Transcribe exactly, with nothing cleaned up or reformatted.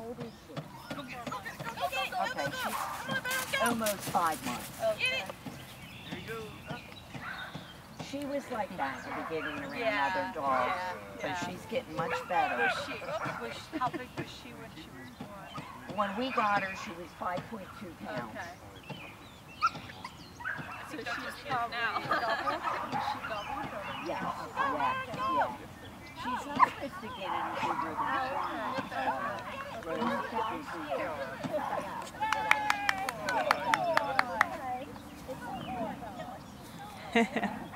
old is she? Okay, she's almost five months. Okay. She was like that at the beginning around Yeah, other dogs, yeah, but yeah. she's getting much better. Was she, was she, how big was she when she was born? When we got her, she was five point two pounds. Okay. So she's probably doubled? Is she doubled? Or? Yes, yeah, yeah. She's not supposed to get any bigger than she is. Rose is